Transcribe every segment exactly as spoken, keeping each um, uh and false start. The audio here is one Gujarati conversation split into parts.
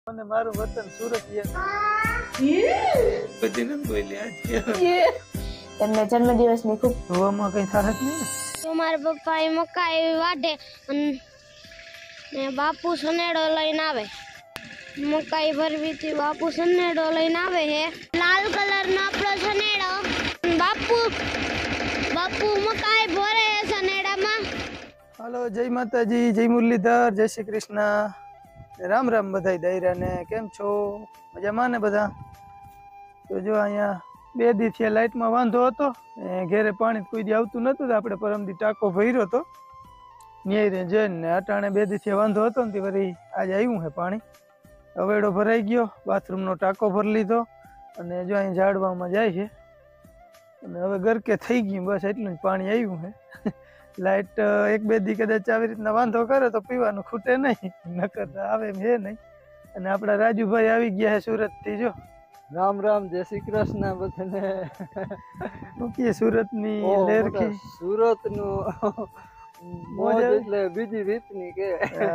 અને મારું વતન સુરત બધી ન બોલ્યા તેમને જન્મદિવસની ખૂબ જોવામાં કઈ થાત નહીં તો મારા પપ્પા એ મકાઈ વાઢે ને બાપુ સનેડો લઈને આવે મકાઈ ભરવીથી બાપુ સનેડો લઈને આવે હે લાલ કલરનો આપણો સનેડો બાપુ બાપુ મકાઈ ભરે સનેડામાં। હાલો જય માતાજી, જય મુરલીધર, જય શ્રી કૃષ્ણ, રામ રામ બધાય દાયરા ને કેમ છો? મજામાં ને બધા? તો જો અહીંયા બે દી થી લાઈટમાં વાંધો હતો, ઘેરે પાણી કોઈ દી આવતું નતું તો આપણે પરમદી ટાંકો ભર્યો હતો ન્યાય જઈને અટાણે બે દી થી વાંધો હતો ને વળી આજે આવ્યું છે પાણી, અવેડો ભરાઈ ગયો, બાથરૂમનો ટાંકો ભરી લીધો અને જો અહીં ઝાડવામાં જાય છે અને હવે ગરકે થઈ ગયું, બસ એટલું જ પાણી આવ્યું છે। લાઈટ એક બે દી કદાચ આવી રીતના વાંધો કરે તો પીવાનું ખૂટે નહીં, નકર આવે એમ છે નહીં। અને આપણા રાજુભાઈ આવી ગયા છે સુરત થી, જો રામ રામ, જય શ્રી કૃષ્ણ બધાને। મૂકીએ સુરત ની લેરખી, સુરત નું મોજ એટલે બીજી રીતની કે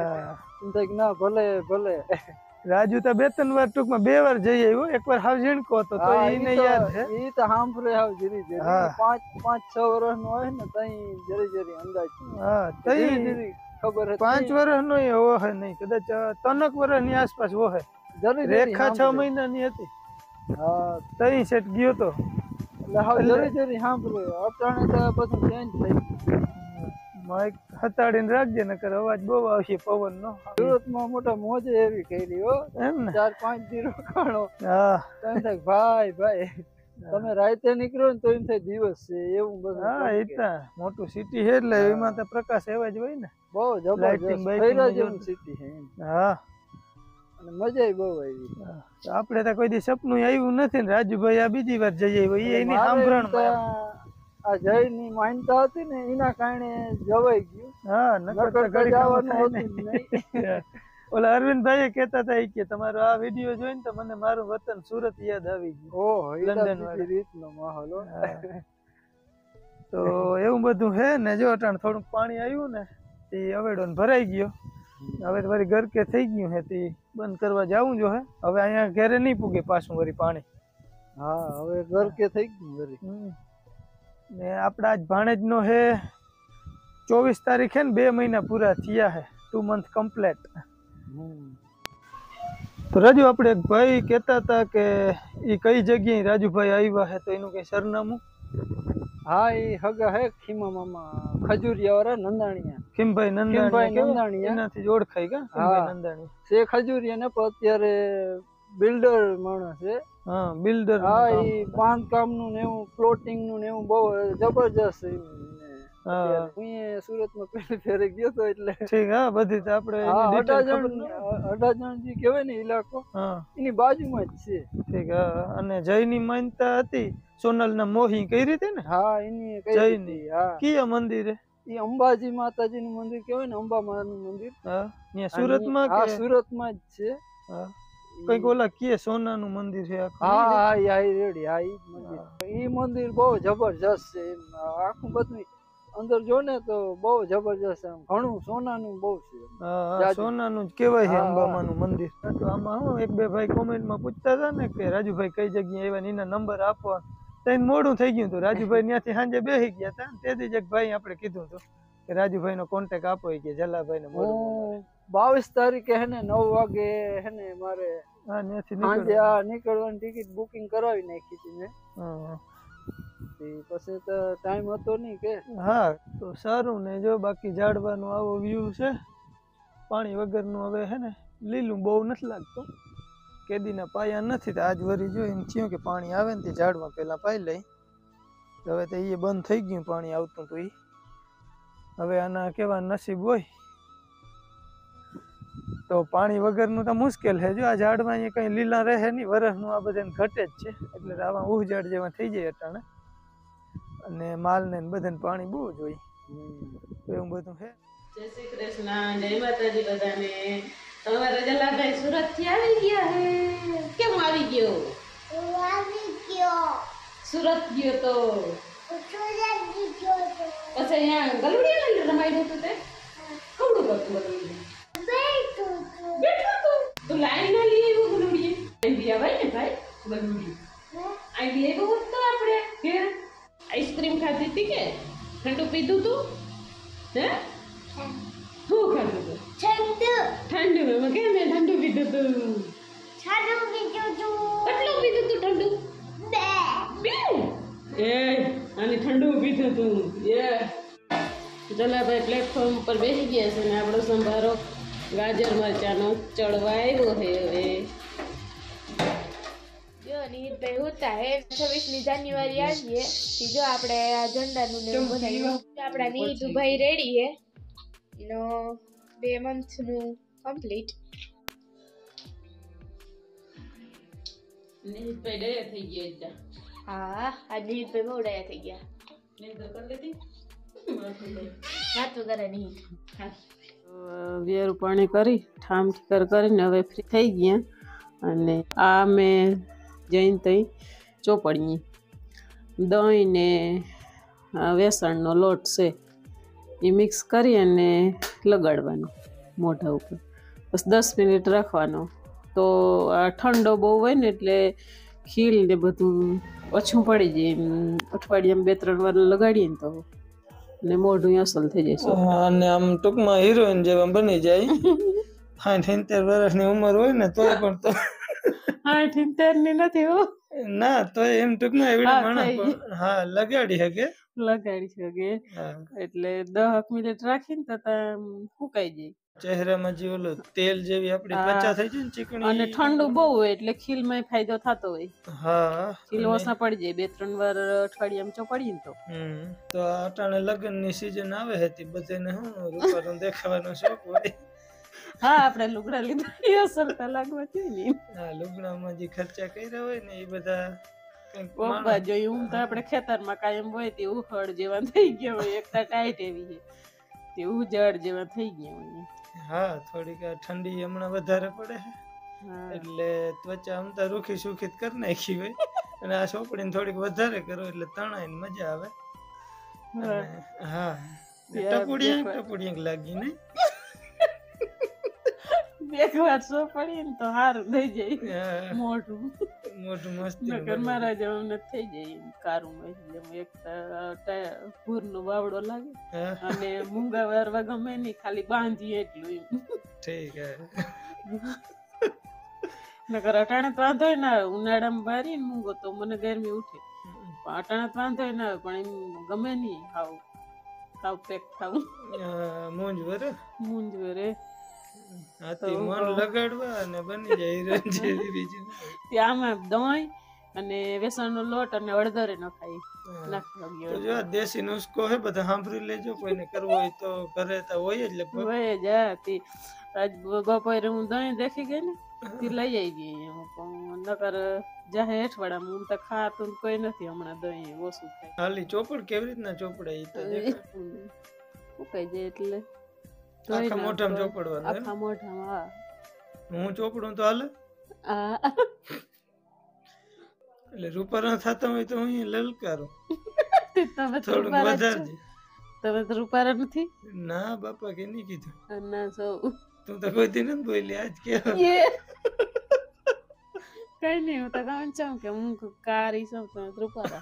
ના ભલે ભલે। રાજુ તો બે ત્રણ વાર ટૂંકમાં બે વાર જઈ આવ્યો, એક વાર હાવ ઝીણકો હતો તો એને યાદ છે, ઈ તો સાંભળે હાવ જરી જરી પાંચ પાંચ છ વર્ષ નો હોય ને તઈ જરી જરી અંદાજ, હા તઈ ખબર હતી પાંચ વર્ષ નો હોય નહીં, કદાચ ત્રણક વર્ષ ની આસપાસ હોય, રેખા છ મહિના ની હતી, હા તઈ સેટ ગયો તો એટલે હાવ જરી જરી સાંભળે। અટાણે તો બધું ચેન્જ થઈ ગયું, માઈક હતાડીને રાખજે નકર અવાજ બહુ આવશે પવન નો। સુરત માં મોટા મોજે એવી કરી હો, એમ ને ચાર પાંચ દી રોકાણો, હા થાય ભાઈ ભાઈ તમે રાતે નીકળો ને તો એમ થાય દિવસ છે એવું બધું। હા એ તો મોટું સિટી છે એટલે એમાં તો પ્રકાશ એવા જ હોય ને, બહુ જબરજસ્ત ફેરા જેવું સિટી છે। હા અને મજા બહુ આવી। આપણે તો કોઈ દી સપનું આવ્યું નથી ને, રાજુભાઈ આ બીજી વાર જઈએ એની સાંભળણ આ જય ની માનતા હતી ને એના કારણે જવાઈ ગયું। હા નકર ઘડી જવાનું હતું નહીં। ઓલા અરવિંદભાઈ કહેતા હતા કે તમારો આ વિડીયો જોઈને તો મને મારું વતન સુરત યાદ આવી ગયું। ઓહ લંડન વાળી રીતનો માહોલ હો। તો એવું બધું હે ને, જો અટાણ થોડુંક પાણી આવ્યું ને તે અવેડો ભરાઈ ગયો, હવે વળી ગરકે થઈ ગયું હે તે બંધ કરવા જવું જો હે, હવે અહીંયા ઘરે નહીં પૂગે પાછું વળી પાણી। હા હવે ગરકે થઈ ગયું વળી। ને આપડા આજ ભાણેજ નો હે ચોવીસ તારીખ હે ને, બે મહિના પૂરા થયા હે, ટુ મંથ કમ્પ્લીટ। તો રાજુ આપણે એક ભાઈ કહેતા હતા કે એ કઈ જગ્યાએ રાજુભાઈ આવ્યા હે, તો એનું કઈ સરનામું? હા એ હગા હે ખીમા મામા ખજુરિયા વાળા નંદાણીયા, ખીમભાઈ નંદાણીયા નંદાણીયા એનાથી જ ઓળખાય કા ખીમભાઈ નંદાણીયા છે ખજુરિયા ને, પણ અત્યારે બિલ્ડર માણસ છે। હા બિલ્ડર, હા એ બાંધકામ નું ને એવું પ્લોટિંગ નું ને એવું બહુ જબરજસ્ત। હા હું સુરત માં પહેલી ફેરે ગયો તો એટલે ઠીક, હા બધી તો આપણે અડાજણ અડાજણ જે કહેવાય ને ઇલાકો, હા એની બાજુમાં જ છે। ઠીક, હા અને જયની માનતા હતી સોનલ ના મોહી કઈ રીતે ને? હા એની જયની, હા કયા મંદિર હે? એ અંબાજી માતાજી નું મંદિર કહેવાય ને, અંબા મા નું મંદિર। હા ત્યાં સુરત માં? હા સુરત માં જ છે। હા કઈક ઓલા કે સોના નું મંદિર છે? હા હા રેડી, હા ઈ મંદિર, ઈ મંદિર બહુ જબરજસ્ત છે, આખું બધું અંદર જો ને તો બહુ જબરજસ્ત, ઘણું સોનાનું બહુ છે। હા સોનાનું જ કહેવાય છે અંબામાનું મંદિર। તો આમાં હું એક બે ભાઈ કોમેન્ટમાં પૂછતા હતા ને કે રાજુભાઈ કઈ જગ્યાએ આવ્યા, એના નંબર આપવા, તઈને મોડું થઈ ગયું હતું, રાજુભાઈ ત્યાંથી સાંજે બેસી ગયા હતા, તેથી જ એક ભાઈ આપણે કીધું હતું કે રાજુભાઈ નો કોન્ટેક્ટ આપો કે જલાભાઈ ને મોડું। બાવીસ તારીખે હે ને નવ વાગે હે ને મારે સાંજે આ નીકળવાની ટિકિટ બુકિંગ કરાવી નાખી હતી મેં, પછી તો ટાઈમ હતો નહીં કે। હા તો સારું ને, જો બાકી ઝાડવાનો આવો વ્યૂ છે, પાણી વગરનું હવે હે ને લીલું બહુ નથી લાગતું, કેદીના પાયા નથી, તો આજ વરી જો એમ થયું કે પાણી આવે ને તે ઝાડમાં પેલા પાઈ લઈ, હવે તો એ બંધ થઈ ગયું પાણી આવતું, તો એ હવે આના કેવા નસીબ હોય, તો પાણી વગરનું તો મુશ્કેલ છે। જો આ ઝાડમાં અહીંયા કઈ લીલા રહે નહીં, વરસનું આ બધાને ઘટે જ છે, એટલે આવા ઉહજાડ જેવા થઈ જાય અટાણે, અને માલ ને બધાને પાણી બહુ જ હોય, એવું બધું છે। જય શ્રી કૃષ્ણ, જય માતાજી બધાને। તમારા જલાભાઈ સુરત થી આવી ગયા હે, કેમ આવી ગયો? આવી ગયો સુરત ગયો તો સુરત ગયો તો પછી અહીંયા ગલુડિયા લઈને રમાડ્યું હતું, તે કવડું કરતું બધું બેઠું તું, તું લાઈન ના લીધી લઈ આવાય ને ભાઈ બધું અહીં લેવું હોત તો આપણે ઘેર આઈસ્ક્રીમ ખાધી હતી કે ઠંડુ પીધું તું હે શું ખાધું તું ઠંડુ એમાં કેમ મેં ઠંડુ પીધું તું કેટલું પીધું તું ઠંડુ બે એ અને ઠંડુ પીધું તું એ જલાભાઈ પ્લેટફોર્મ ઉપર બેસી ગયા છે ને આપણો સંભારો ગાજર મરચાનો ચડવા આવ્યો છે હવે જો નીતભાઈ હોતા હે છવ્વીસમી જાન્યુઆરી આવીએ થી જો આપણે આ ઝંડાનું ને એવું બનાવ્યું આપણા નીતુભાઈ રેડી હે એનો બે મંથનું કમ્પ્લીટ નીતભાઈ ડયા થઈ ગયા હતા હા આ નીતભાઈ બહુ ડાયા થઈ ગયા નહીં તો કરી લીધી વાતો કરે નહીં વેરું પાણી કરી ઠામ ઠીકર કરીને હવે ફ્રી થઈ ગયા અને આ મેં જઈને તઈ ચોપડીએ દહીં ને વેસણનો લોટ છે એ મિક્સ કરી અને લગાડવાનો મોઢા ઉપર બસ દસ મિનિટ રાખવાનો તો આ ઠંડો બહુ હોય ને એટલે ખીલ ને બધું ઓછું પડી જાય અઠવાડિયામાં બે ત્રણ વાર લગાડીએ ને તો ને મોઢું અસલ થઈ જશે અને આમ ટૂંકમાં હિરોઈન જેવા બની જાય સાઠ સિત્તેર વર્ષની ઉંમર હોય ને તોય પણ તો આઠ ઇંતેર ની નથી હો ના તો એમ ટૂંકમાં એવડી માણસ હા લગાડી શકે લગાડી શકે એટલે દસ મિનિટ રાખીને તો ફૂકાઈ જાય ચહેરામાં જે ઓલું તેલ જેવી આપણી ત્વચા થઈ જાય ને ચીકણી અને ઠંડુ બહુ હોય એટલે ખીલમાં ફાયદો થતો હોય હા ખીલ ઓછા પડી જાય બે ત્રણ વાર અઠવાડિયામાં ચોપડીએ ને તો હમ તો અટાણે લગ્ન ની સીઝન આવે છે તે બધાને હું રૂપારું દેખાવાનો શોખ હોય હા આપણે લુગડા લીધા એ અસર તો લાગવા જોઈએ ને હા લુગડામાં જે ખર્ચા કર્યા હોય ને એ બધા પપ્પા જોયું હું તો આપણે ખેતરમાં કાયમ હોય તે ઉખડ જેવા થઈ ગયા હોય એક ટાઈટ એવી છે તે ઉજળ જેવા થઈ ગયા હોય હા થોડીક ઠંડી હમણાં વધારે પડે એટલે ત્વચા આમતા રૂખી સુખી કરી નાખી હોય અને આ ચોપડીને થોડીક વધારે કરો એટલે તણાય ને મજા આવે હા ટપુડિયા ટપુડિયા લાગી ને એક વાર ચોપડીએ ને તો સારું થઈ જાય મોઢું મોઢું મસ્ત મારા જેવું થઈ જાય કારું એક ભૂર નો બાવડો લાગે અને મૂંગા વારવા ગમે નઈ ખાલી બાંધીએ એટલું ઠીક નકર અટાણે તો વાંધો ના આવે ઉનાળામાં બારી ને મૂંગો તો મને ગરમી ઉઠે અટાણે તો વાંધો ના આવે પણ એમ ગમે નઈ ખાવ ખાવ પેક ખાવું મૂંજ વરે મૂંજ વરે હાથી મન લગાડવા અને બની જાય હીરોઈન જેવી બીજું આમાં દહીં અને વેસણનો લોટ અને હળદર નખાય નાખી જો દેશી નુસ્ખો હે બધા સાંભળી લેજો કોઈને કરવો હોય તો ઘરે તો હોય જ લગભગ હોય જ આજ બપોરે હું દહીં દેખી ગઈ ને તે લઈ આવી ગઈ નકર જાહે હેઠવાડામાં હું તો ખાતું કોઈ નથી હમણાં દહીં ઓછું ખાય ખાલી ચોપડ કેવી રીતના ચોપડે એ તો ઉકાઈ જાય એટલે આખા મોઢામાં ચોપડવાનું આખા મોઢામાં હા હું ચોપડું તો હાલે એટલે રૂપારા થતા હોય તો હું લલકારું થોડુંક વધારજે તમે તો રૂપારા નથી ના બાપા કે નહીં કીધું ના સૌ તું તો કોઈ દી નથી બોલી આજ કે કઈ નહીં હું તો કામ છું કે હું કારી છું તો રૂપારા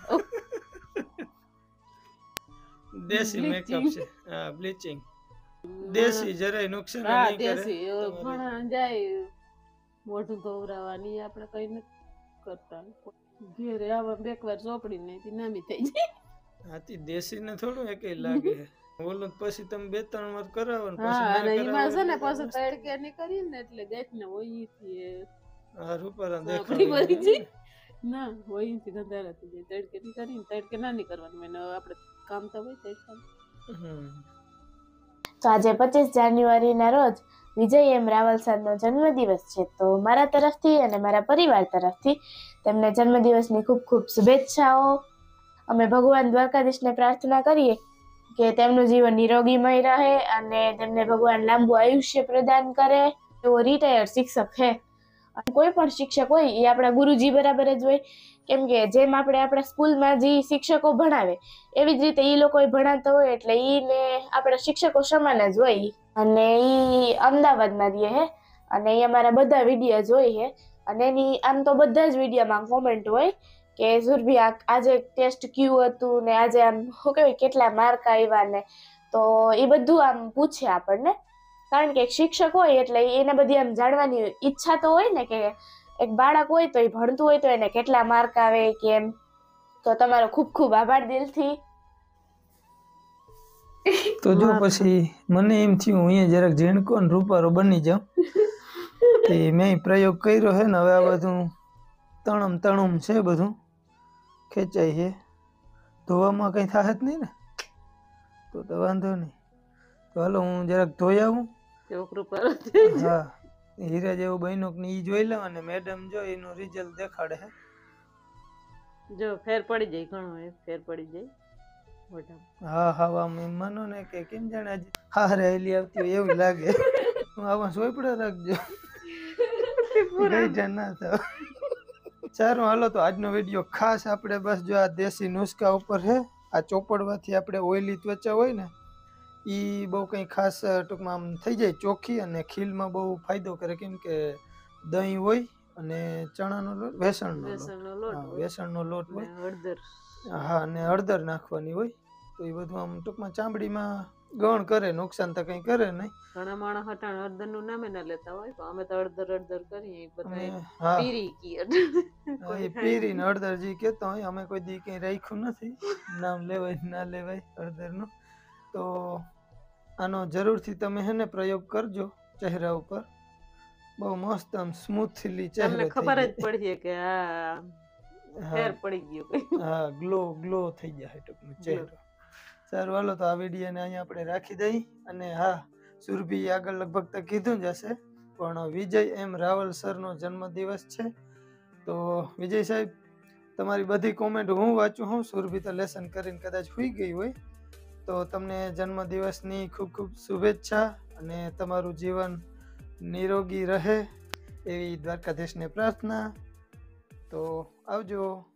દેશી મેકઅપ છે હા બ્લીચિંગ દેશી જરાય નુકસાન નહીં કરે દેશી ઘણા જાય મોઢું ધોવરાવાની આપણે કઈ નથી કરતા ઘેરે આવા બે વાર ચોપડી ને નામી થઈ જાય હાથી દેશી ને થોડું એકય લાગે ઓલું પછી તમે બે ત્રણ વાર કરાવો ને પછી ના કરાવો એમાં છે ને પછી તડકે ની કરી ને એટલે દેખ ને ઓઈ થી આ રૂપારા દેખાડી મરી જાય ના ઓઈ થી ગંધારા થઈ જાય તડકે ની કરીને તડકે ના ની કરવાનું મેં આપણે કામ તો હોય તડકે હમ તો આજે પચીસ જાન્યુઆરીના રોજ વિજય એમ રાવલ સાહેબનો જન્મદિવસ છે તો મારા તરફથી અને મારા પરિવાર તરફથી તેમને જન્મદિવસની ખૂબ ખૂબ શુભેચ્છાઓ. અમે ભગવાન દ્વારકાધીશને પ્રાર્થના કરીએ કે તેમનું જીવન નિરોગીમય રહે અને તેમને ભગવાન લાંબુ આયુષ્ય પ્રદાન કરે. તેઓ રિટાયર્ડ શિક્ષક છે. કોઈ પણ શિક્ષક હોય એ આપણા ગુરુજી બરાબર જ હોય, કેમ કે જેમ આપણે આપણા સ્કૂલમાં જે શિક્ષકો ભણાવે એવી જ રીતે એ લોકો ભણાવતા હોય એટલે એને આપણા શિક્ષકો સમાન જ હોય. અને એ અમદાવાદમાં રહે છે અને એ અમારા બધા વિડીયો જોઈ છે અને એની આમ તો બધા જ વિડીયોમાં કોમેન્ટ હોય કે સુરભી આ આજે ટેસ્ટ કેવું હતું ને આજે આમ શું કહેવાય કેટલા માર્ક આવ્યા ને, તો એ બધું આમ પૂછે આપણને, કારણ કે એક શિક્ષક હોય એટલે એને બધી આમ જાણવાની ઈચ્છા તો હોય ને કે એક બાળક હોય તો એ ભણતું હોય તો એને કેટલા માર્ક આવે કેમ. તો તમારો ખૂબ ખૂબ આભાર દિલથી. તો જો પછી મને એમ થયું હું અહીંયા જરાક ઝીણકો ને રૂપારો બની જાઉં, તે મેં પ્રયોગ કર્યો છે ને હવે આ બધું તણમ તણુમ છે, બધું ખેંચાય છે, ધોવામાં કંઈ થાય જ નહીં ને, તો તો વાંધો નહીં. તો હાલો હું જરાક ધોઈ આવું. હા, હીરા જેવું બન્યું કે ઈ જોઈ લઉં અને મેડમ જો એનું રિઝલ્ટ દેખાડે છે. જો ફેર પડી જાય, ઘણો ફેર પડી જાય. હા હા, આમ એમ માનો ને કે કેમ જાણે આજે હારે હેલી આવતી હોય એવું લાગે. હું આવા સોયપડા રાખજો, ગઈ ના થાવ. સારું હાલો, તો આજનો વિડીયો ખાસ આપણે બસ જો આ દેશી નુસ્ખા ઉપર છે. આ ચોપડવાથી આપણે ઓઇલી ત્વચા હોય ને એ બહુ કંઈ ખાસ ટૂંકમાં આમ થઈ જાય ચોખ્ખી, અને ખીલમાં બહુ ફાયદો કરે, કેમ કે દહીં હોય અને ચણાનો લોટ, વેસણનો લોટ, વેસણનો લોટ હોય, હળદર, હા, અને હળદર નાખવાની હોય. તો એ બધું આમ ટૂંકમાં ચામડીમાં ગણ કરે, નુકસાન તો કંઈ કરે નહીં. ઘણા માણસ હટાણ હળદર નું નામે ના લેતા હોય, પણ અમે તો હળદર હળદર કરીએ બધા હા, પીરી કીએ. એ પીરી ને હળદર જે કહેતો હોય, અમે કોઈ દી કંઈ રાખ્યું નથી, નામ લેવાય ના લેવાય હળદરનું. તો આનો જરૂરથી તમે હે ને પ્રયોગ કરજો ચહેરા ઉપર, બહુ મસ્ત આમ સ્મૂથલી ચહેરો તમને ખબર જ પડી કે આ ફેર પડી ગયો, હા, ગ્લો ગ્લો થઈ જાય ટૂંકમાં ચહેરો. સારું હાલો, તો આ વિડીયોને અહીંયા આપણે રાખી દઈ. અને હા, સુરભી આગળ લગભગ તો કીધું જ હશે, પણ વિજય એમ રાવલ સરનો જન્મદિવસ છે. તો વિજય સાહેબ, તમારી બધી કોમેન્ટ હું વાંચું હું, સુરભી તો લેસન કરીને કદાચ સુઈ ગઈ હોય. તો તમને જન્મદિવસની ખૂબ ખૂબ શુભેચ્છા, અને તમારું જીવન નિરોગી રહે એવી દ્વારકાધીશને પ્રાર્થના. તો આવજો.